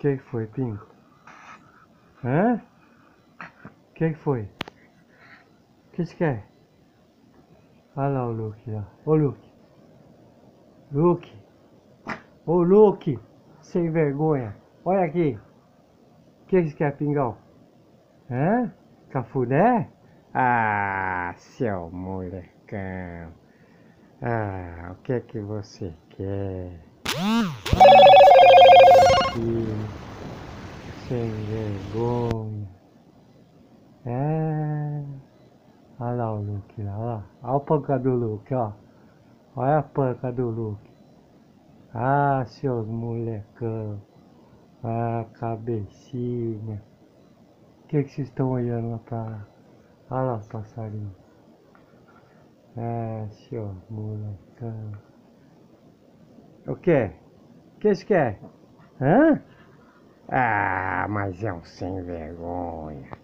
Que foi, Pingo? Hã? Que foi? Que você quer? Olha lá o Luke lá. Ô Luke. Luke. Ô Luke. Sem vergonha. Olha aqui. Que você quer, Pingão? Hã? Cafuné? Ah, seu molecão. Ah, o que é que você quer? Filho, sem vergonha. É. Olha lá o Luke lá, ó. Olha a panca do Luke, ó. Olha a panca do Luke. Ah, seus molecão. Ah, cabecinha. O que vocês estão olhando lá pra lá? Olha lá o passarinho. Ah, seus molecão. O quê? O que você quer? Hã? Ah, mas é um sem vergonha.